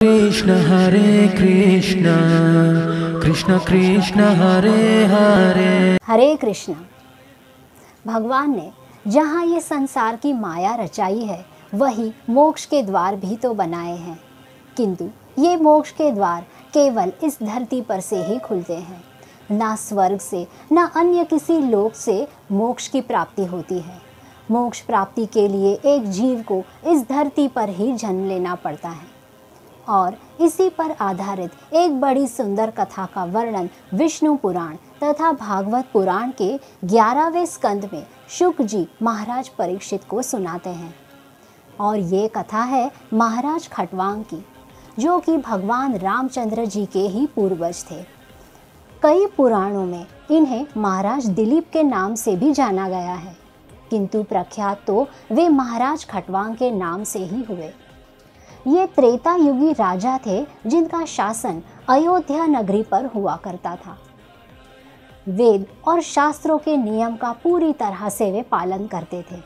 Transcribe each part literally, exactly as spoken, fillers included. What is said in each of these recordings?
कृष्ण हरे कृष्ण कृष्ण कृष्ण हरे हरे हरे कृष्ण। भगवान ने जहाँ ये संसार की माया रचाई है वही मोक्ष के द्वार भी तो बनाए हैं, किंतु ये मोक्ष के द्वार केवल इस धरती पर से ही खुलते हैं। ना स्वर्ग से ना अन्य किसी लोक से मोक्ष की प्राप्ति होती है। मोक्ष प्राप्ति के लिए एक जीव को इस धरती पर ही जन्म लेना पड़ता है और इसी पर आधारित एक बड़ी सुंदर कथा का वर्णन विष्णु पुराण तथा भागवत पुराण के ग्यारहवें स्कंद में शुक जी महाराज परीक्षित को सुनाते हैं। और ये कथा है महाराज खटवांग की, जो कि भगवान रामचंद्र जी के ही पूर्वज थे। कई पुराणों में इन्हें महाराज दिलीप के नाम से भी जाना गया है, किंतु प्रख्यात तो वे महाराज खटवांग के नाम से ही हुए। ये त्रेता युगी राजा थे जिनका शासन अयोध्या नगरी पर हुआ करता था। वेद और शास्त्रों के नियम का पूरी तरह से वे पालन करते थे।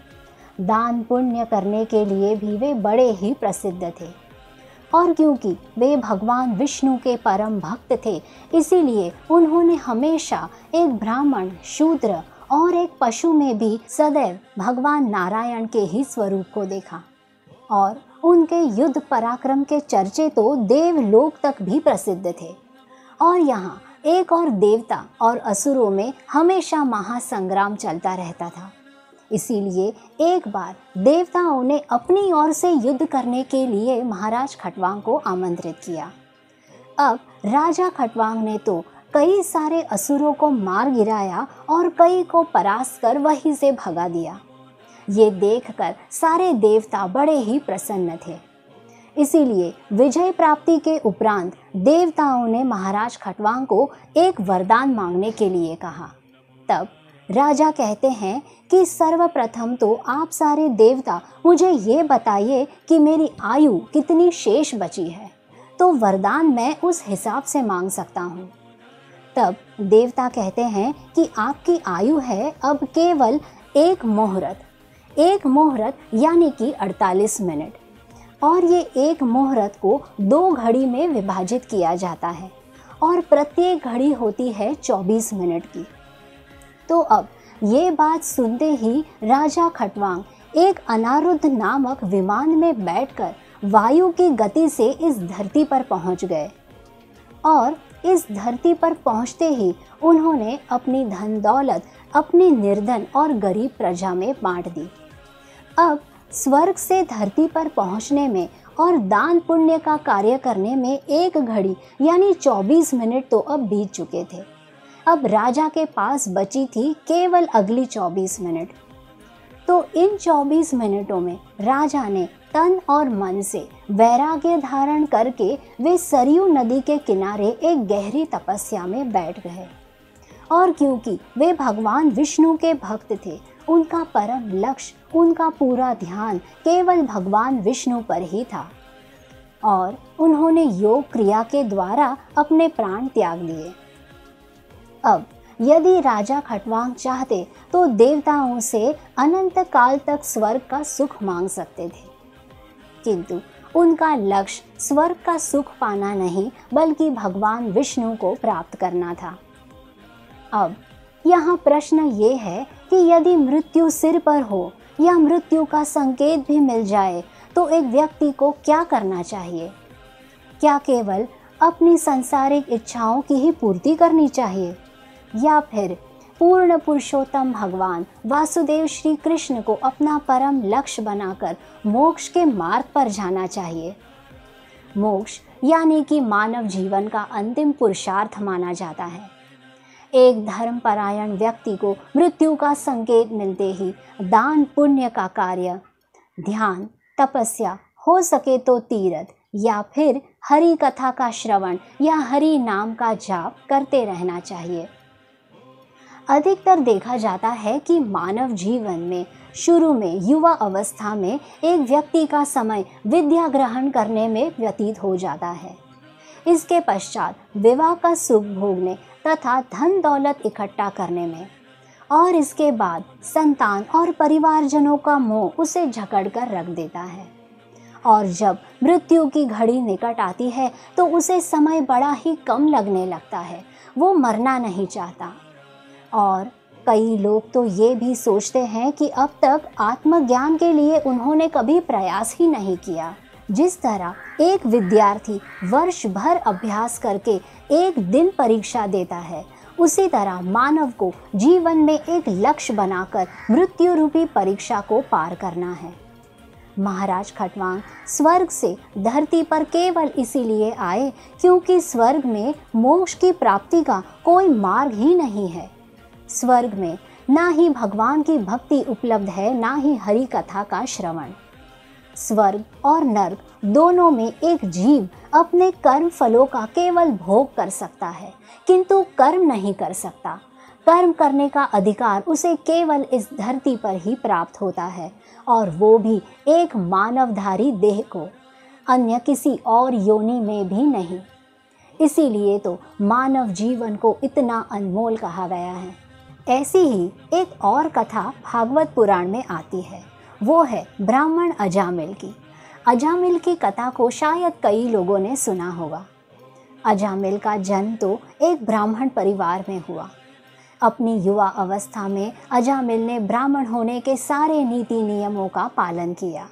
दान पुण्य करने के लिए भी वे बड़े ही प्रसिद्ध थे, और क्योंकि वे भगवान विष्णु के परम भक्त थे, इसीलिए उन्होंने हमेशा एक ब्राह्मण, शूद्र और एक पशु में भी सदैव भगवान नारायण के ही स्वरूप को देखा। और उनके युद्ध पराक्रम के चर्चे तो देवलोक तक भी प्रसिद्ध थे। और यहाँ एक और देवता और असुरों में हमेशा महासंग्राम चलता रहता था। इसीलिए एक बार देवताओं ने अपनी ओर से युद्ध करने के लिए महाराज खटवांग को आमंत्रित किया। अब राजा खटवांग ने तो कई सारे असुरों को मार गिराया और कई को परास्त कर वहीं से भगा दिया। ये देखकर सारे देवता बड़े ही प्रसन्न थे। इसीलिए विजय प्राप्ति के उपरांत देवताओं ने महाराज खटवांग को एक वरदान मांगने के लिए कहा। तब राजा कहते हैं कि सर्वप्रथम तो आप सारे देवता मुझे ये बताइए कि मेरी आयु कितनी शेष बची है, तो वरदान मैं उस हिसाब से मांग सकता हूँ। तब देवता कहते हैं कि आपकी आयु है अब केवल एक मुहूर्त, एक मुहूर्त यानी कि अड़तालीस मिनट, और ये एक मुहूर्त को दो घड़ी में विभाजित किया जाता है और प्रत्येक घड़ी होती है चौबीस मिनट की। तो अब ये बात सुनते ही राजा खटवांग एक अनारुद्ध नामक विमान में बैठकर वायु की गति से इस धरती पर पहुंच गए। और इस धरती पर पहुंचते ही उन्होंने अपनी धन दौलत अपनी निर्धन और गरीब प्रजा में बांट दी। अब स्वर्ग से धरती पर पहुंचने में और दान पुण्य का कार्य करने में एक घड़ी यानी चौबीस मिनट तो अब बीत चुके थे। अब राजा के पास बची थी केवल अगली चौबीस मिनट। तो इन चौबीस मिनटों में राजा ने तन और मन से वैराग्य धारण करके वे सरयू नदी के किनारे एक गहरी तपस्या में बैठ गए। और क्योंकि वे भगवान विष्णु के भक्त थे, उनका परम लक्ष्य, उनका पूरा ध्यान केवल भगवान विष्णु पर ही था और उन्होंने योग क्रिया के द्वारा अपने प्राण त्याग दिए। अब यदि राजा खटवांग चाहते तो देवताओं से अनंत काल तक स्वर्ग का सुख मांग सकते थे, किंतु उनका लक्ष्य स्वर्ग का सुख पाना नहीं बल्कि भगवान विष्णु को प्राप्त करना था। अब यहाँ प्रश्न ये है कि यदि मृत्यु सिर पर हो या मृत्यु का संकेत भी मिल जाए तो एक व्यक्ति को क्या करना चाहिए? क्या केवल अपनी सांसारिक इच्छाओं की ही पूर्ति करनी चाहिए, या फिर पूर्ण पुरुषोत्तम भगवान वासुदेव श्री कृष्ण को अपना परम लक्ष्य बनाकर मोक्ष के मार्ग पर जाना चाहिए? मोक्ष यानी कि मानव जीवन का अंतिम पुरुषार्थ माना जाता है। एक धर्मपरायण व्यक्ति को मृत्यु का संकेत मिलते ही दान पुण्य का कार्य, ध्यान, तपस्या, हो सके तो तीर्थ या फिर हरि कथा का श्रवण या हरि नाम का जाप करते रहना चाहिए। अधिकतर देखा जाता है कि मानव जीवन में शुरू में युवा अवस्था में एक व्यक्ति का समय विद्या ग्रहण करने में व्यतीत हो जाता है। इसके पश्चात विवाह का सुख भोगने तथा धन दौलत इकट्ठा करने में, और इसके बाद संतान और परिवारजनों का मोह उसे जकड़ कर रख देता है। और जब मृत्यु की घड़ी निकट आती है तो उसे समय बड़ा ही कम लगने लगता है। वो मरना नहीं चाहता। और कई लोग तो ये भी सोचते हैं कि अब तक आत्मज्ञान के लिए उन्होंने कभी प्रयास ही नहीं किया। जिस तरह एक विद्यार्थी वर्ष भर अभ्यास करके एक दिन परीक्षा देता है, उसी तरह मानव को जीवन में एक लक्ष्य बनाकर मृत्यु रूपी परीक्षा को पार करना है। महाराज खटवांग स्वर्ग से धरती पर केवल इसीलिए आए क्योंकि स्वर्ग में मोक्ष की प्राप्ति का कोई मार्ग ही नहीं है। स्वर्ग में ना ही भगवान की भक्ति उपलब्ध है, ना ही हरि कथा का श्रवण। स्वर्ग और नर्क दोनों में एक जीव अपने कर्म फलों का केवल भोग कर सकता है, किंतु कर्म नहीं कर सकता। कर्म करने का अधिकार उसे केवल इस धरती पर ही प्राप्त होता है, और वो भी एक मानवधारी देह को, अन्य किसी और योनि में भी नहीं। इसीलिए तो मानव जीवन को इतना अनमोल कहा गया है। ऐसी ही एक और कथा भागवत पुराण में आती है, वो है ब्राह्मण अजामिल की। अजामिल की कथा को शायद कई लोगों ने सुना होगा। अजामिल का जन्म तो एक ब्राह्मण परिवार में हुआ। अपनी युवा अवस्था में अजामिल ने ब्राह्मण होने के सारे नीति नियमों का पालन किया।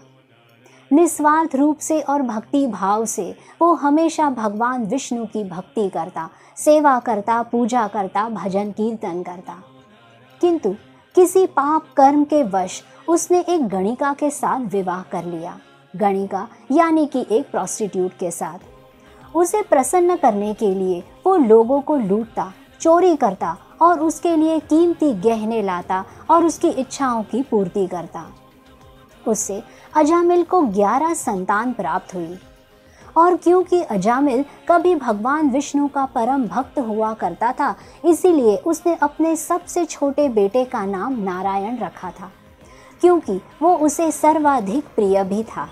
निस्वार्थ रूप से और भक्ति भाव से वो हमेशा भगवान विष्णु की भक्ति करता, सेवा करता, पूजा करता, भजन कीर्तन करता। किंतु किसी पाप कर्म के वश उसने एक गणिका के साथ विवाह कर लिया। गणिका यानी कि एक प्रोस्टिट्यूट के साथ। उसे प्रसन्न करने के लिए वो लोगों को लूटता, चोरी करता और उसके लिए कीमती गहने लाता और उसकी इच्छाओं की पूर्ति करता। उससे अजामिल को ग्यारह संतान प्राप्त हुई। और क्योंकि अजामिल कभी भगवान विष्णु का परम भक्त हुआ करता था, इसीलिए उसने अपने सबसे छोटे बेटे का नाम नारायण रखा था, क्योंकि वो उसे सर्वाधिक प्रिय भी था।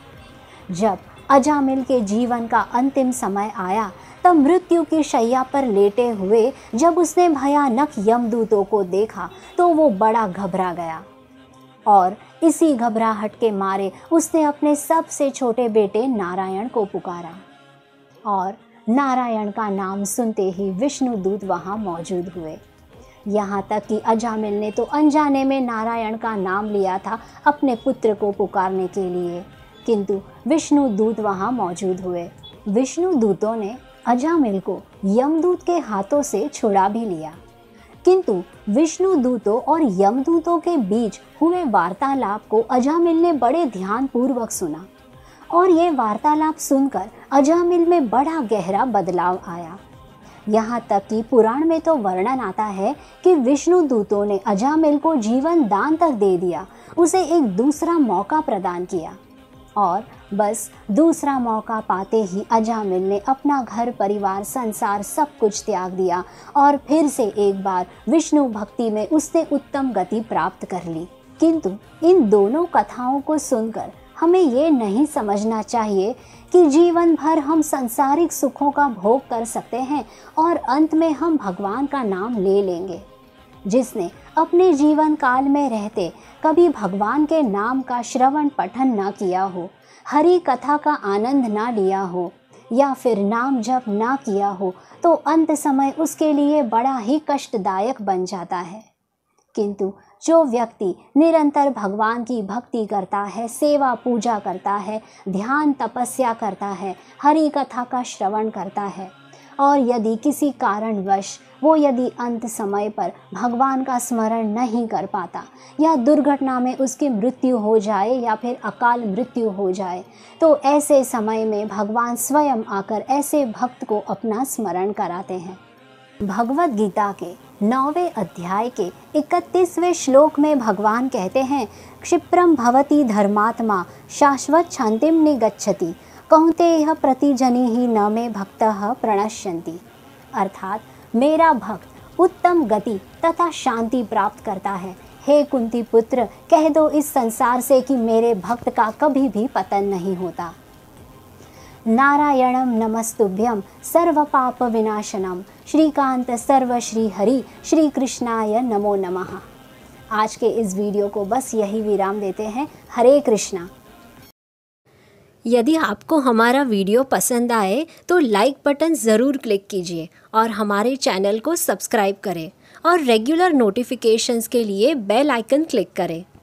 जब अजामिल के जीवन का अंतिम समय आया, तब मृत्यु की शैया पर लेटे हुए जब उसने भयानक यमदूतों को देखा तो वो बड़ा घबरा गया, और इसी घबराहट के मारे उसने अपने सबसे छोटे बेटे नारायण को पुकारा। और नारायण का नाम सुनते ही विष्णु दूत वहाँ मौजूद हुए। यहाँ तक कि अजामिल ने तो अनजाने में नारायण का नाम लिया था अपने पुत्र को पुकारने के लिए, किंतु विष्णु दूत वहाँ मौजूद हुए। विष्णु दूतों ने अजामिल को यमदूत के हाथों से छुड़ा भी लिया, किंतु विष्णु दूतों और यमदूतों के बीच हुए वार्तालाप को अजामिल ने बड़े ध्यान पूर्वक सुना, और ये वार्तालाप सुनकर अजामिल में बड़ा गहरा बदलाव आया। यहाँ तक कि पुराण में तो वर्णन आता है कि विष्णु दूतों ने अजामिल को जीवन दान तक दे दिया, उसे एक दूसरा मौका प्रदान किया। और बस दूसरा मौका पाते ही अजामिल ने अपना घर परिवार संसार सब कुछ त्याग दिया, और फिर से एक बार विष्णु भक्ति में उसने उत्तम गति प्राप्त कर ली। किंतु इन दोनों कथाओं को सुनकर हमें ये नहीं समझना चाहिए कि जीवन भर हम सांसारिक सुखों का भोग कर सकते हैं और अंत में हम भगवान का नाम ले लेंगे। जिसने अपने जीवन काल में रहते कभी भगवान के नाम का श्रवण पठन न किया हो, हरि कथा का आनंद ना लिया हो, या फिर नाम जप ना किया हो, तो अंत समय उसके लिए बड़ा ही कष्टदायक बन जाता है। किंतु जो व्यक्ति निरंतर भगवान की भक्ति करता है, सेवा पूजा करता है, ध्यान तपस्या करता है, हरि कथा का श्रवण करता है, और यदि किसी कारणवश वो यदि अंत समय पर भगवान का स्मरण नहीं कर पाता, या दुर्घटना में उसकी मृत्यु हो जाए या फिर अकाल मृत्यु हो जाए, तो ऐसे समय में भगवान स्वयं आकर ऐसे भक्त को अपना स्मरण कराते हैं। भगवत गीता के नौवें अध्याय के इकतीसवें श्लोक में भगवान कहते हैं, क्षिप्रम भवति धर्मात्मा शाश्वत शांतिम निगच्छति कौन्तेय प्रतिजनी ही न मे भक्तः प्रणश्यन्ति। अर्थात मेरा भक्त उत्तम गति तथा शांति प्राप्त करता है। हे कुंती पुत्र, कह दो इस संसार से कि मेरे भक्त का कभी भी पतन नहीं होता। नारायणम नमस्तुभ्यम सर्व पाप विनाशनम श्रीकांत सर्व श्री हरि श्री कृष्णाय नमो नमः। आज के इस वीडियो को बस यही विराम देते हैं। हरे कृष्णा। यदि आपको हमारा वीडियो पसंद आए तो लाइक बटन ज़रूर क्लिक कीजिए और हमारे चैनल को सब्सक्राइब करें और रेगुलर नोटिफिकेशंस के लिए बेल आइकन क्लिक करें।